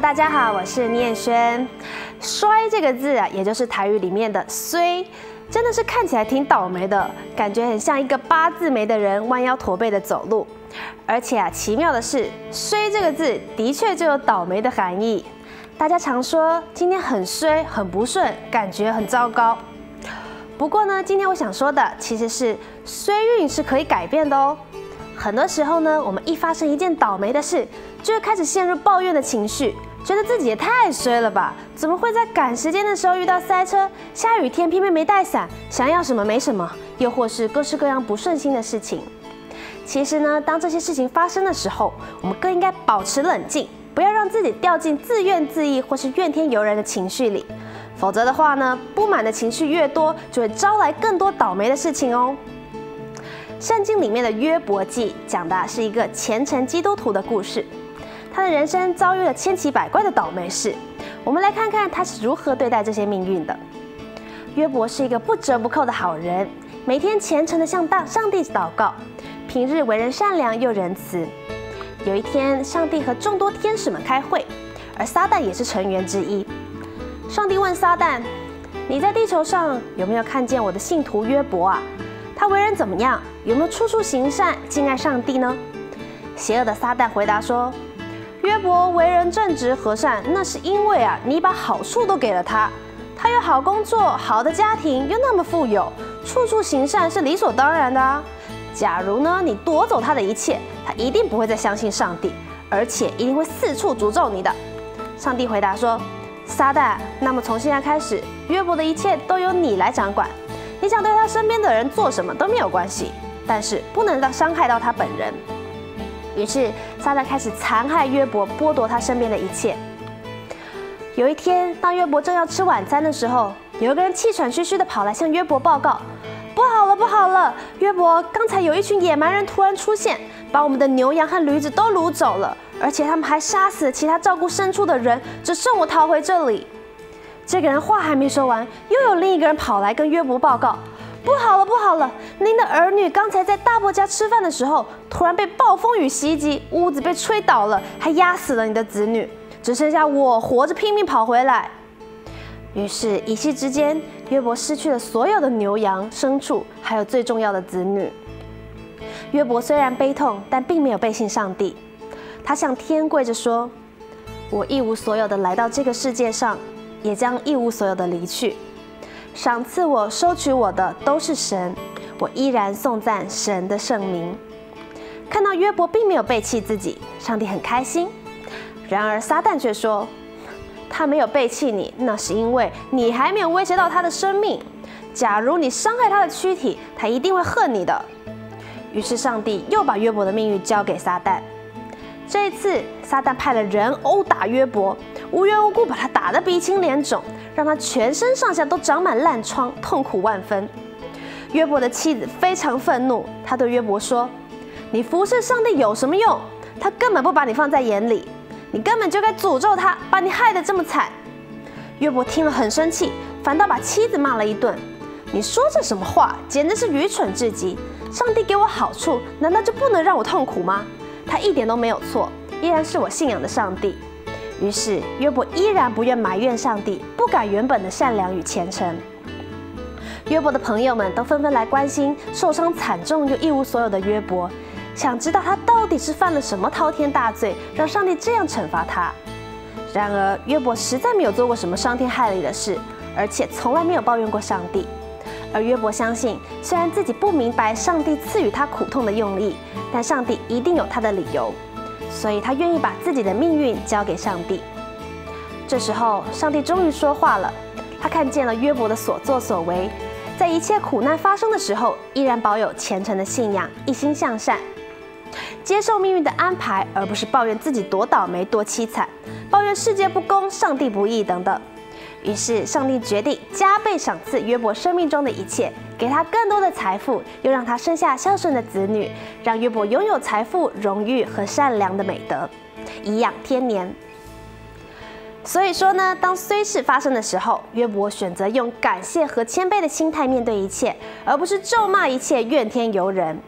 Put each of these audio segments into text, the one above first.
大家好，我是倪彦轩。衰这个字啊，也就是台语里面的衰，真的是看起来挺倒霉的，感觉很像一个八字眉的人弯腰驼背的走路。而且啊，奇妙的是，衰这个字的确就有倒霉的含义。大家常说今天很衰、很不顺，感觉很糟糕。不过呢，今天我想说的其实是衰运是可以改变的哦。很多时候呢，我们一发生一件倒霉的事，就会开始陷入抱怨的情绪，觉得自己也太衰了吧？怎么会在赶时间的时候遇到塞车、下雨天偏偏没带伞，想要什么没什么，又或是各式各样不顺心的事情？其实呢，当这些事情发生的时候，我们更应该保持冷静，不要让自己掉进自怨自艾或是怨天尤人的情绪里。否则的话呢，不满的情绪越多，就会招来更多倒霉的事情哦。圣经里面的约伯记讲的是一个虔诚基督徒的故事，他的人生遭遇了千奇百怪的倒霉事。我们来看看他是如何对待这些命运的。约伯是一个不折不扣的好人，每天虔诚地向上帝祷告，平日为人善良又仁慈。有一天，上帝和众多天使们开会，而撒旦也是成员之一。上帝问撒旦：“你在地球上有没有看见我的信徒约伯啊？他为人怎么样？有没有处处行善，敬爱上帝呢？”邪恶的撒旦回答说：“约伯为人正直和善，那是因为啊，你把好处都给了他。他有好工作、好的家庭，又那么富有，处处行善是理所当然的啊。假如呢，你夺走他的一切，他一定不会再相信上帝，而且一定会四处诅咒你的。”上帝回答说：“撒旦，那么从现在开始，约伯的一切都由你来掌管。你想对他身边的人做什么都没有关系，但是不能伤害到他本人。”于是撒旦开始残害约伯，剥夺他身边的一切。有一天，当约伯正要吃晚餐的时候，有一个人气喘吁吁地跑来向约伯报告：“不好了，不好了！约伯，刚才有一群野蛮人突然出现，把我们的牛羊和驴子都掳走了，而且他们还杀死了其他照顾牲畜的人，只剩我逃回这里。”这个人话还没说完，又有另一个人跑来跟约伯报告：“不好了，不好了！您的儿女刚才在大伯家吃饭的时候，突然被暴风雨袭击，屋子被吹倒了，还压死了你的子女，只剩下我活着拼命跑回来。”于是，一夕之间，约伯失去了所有的牛羊、牲畜，还有最重要的子女。约伯虽然悲痛，但并没有背信上帝。他向天跪着说：“我一无所有的来到这个世界上，也将一无所有的离去。赏赐我、收取我的都是神，我依然颂赞神的圣名。”看到约伯并没有背弃自己，上帝很开心。然而撒旦却说：“他没有背弃你，那是因为你还没有威胁到他的生命。假如你伤害他的躯体，他一定会恨你的。”于是上帝又把约伯的命运交给撒旦。这一次，撒旦派了人殴打约伯，无缘无故把他打得鼻青脸肿，让他全身上下都长满烂疮，痛苦万分。约伯的妻子非常愤怒，她对约伯说：“你服侍上帝有什么用？他根本不把你放在眼里，你根本就该诅咒他，把你害得这么惨。”约伯听了很生气，反倒把妻子骂了一顿：“你说这什么话，简直是愚蠢至极！上帝给我好处，难道就不能让我痛苦吗？他一点都没有错，依然是我信仰的上帝。”于是约伯依然不愿埋怨上帝，不改原本的善良与虔诚。约伯的朋友们都纷纷来关心受伤惨重又一无所有的约伯，想知道他到底是犯了什么滔天大罪，让上帝这样惩罚他。然而约伯实在没有做过什么伤天害理的事，而且从来没有抱怨过上帝。而约伯相信，虽然自己不明白上帝赐予他苦痛的用意，但上帝一定有他的理由，所以他愿意把自己的命运交给上帝。这时候，上帝终于说话了，他看见了约伯的所作所为，在一切苦难发生的时候，依然保有虔诚的信仰，一心向善，接受命运的安排，而不是抱怨自己多倒霉、多凄惨，抱怨世界不公、上帝不义等等。于是，上帝决定加倍赏赐约伯生命中的一切，给他更多的财富，又让他生下孝顺的子女，让约伯拥有财富、荣誉和善良的美德，颐养天年。所以说呢，当衰事发生的时候，约伯选择用感谢和谦卑的心态面对一切，而不是咒骂一切、怨天尤人。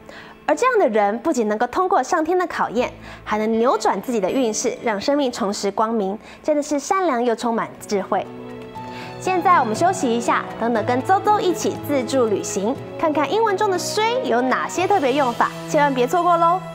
而这样的人不仅能够通过上天的考验，还能扭转自己的运势，让生命重拾光明，真的是善良又充满智慧。现在我们休息一下，等等跟周周一起自助旅行，看看英文中的衰有哪些特别用法，千万别错过喽！